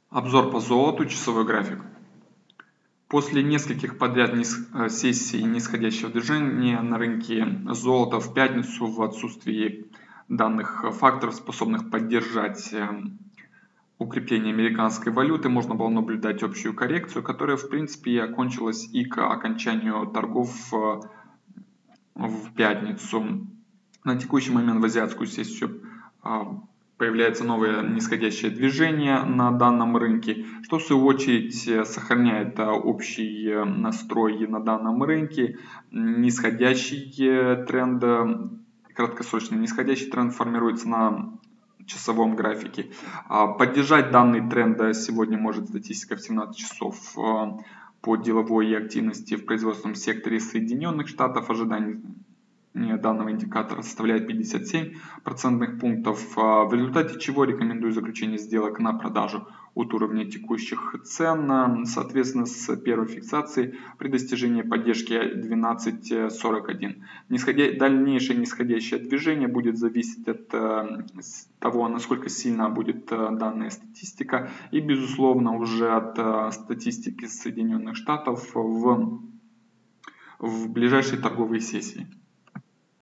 Обзор по золоту, часовой график. После нескольких подряд сессий нисходящего движения на рынке золота в пятницу, в отсутствии данных факторов, способных поддержать укрепление американской валюты, можно было наблюдать общую коррекцию, которая в принципе и окончилась и к окончанию торгов в пятницу. На текущий момент в азиатскую сессию появляется новое нисходящее движение на данном рынке, что в свою очередь сохраняет общий настрой на данном рынке. Нисходящий тренд, краткосрочный нисходящий тренд формируется на часовом графике. Поддержать данный тренд сегодня может статистика в 17 часов по деловой активности в производственном секторе Соединенных Штатов. Ожидание данного индикатора составляет 57 процентных пунктов, в результате чего рекомендую заключение сделок на продажу от уровня текущих цен, соответственно с первой фиксацией при достижении поддержки 12.41. Дальнейшее нисходящее движение будет зависеть от того, насколько сильна будет данная статистика и безусловно уже от статистики Соединенных Штатов в ближайшей торговой сессии.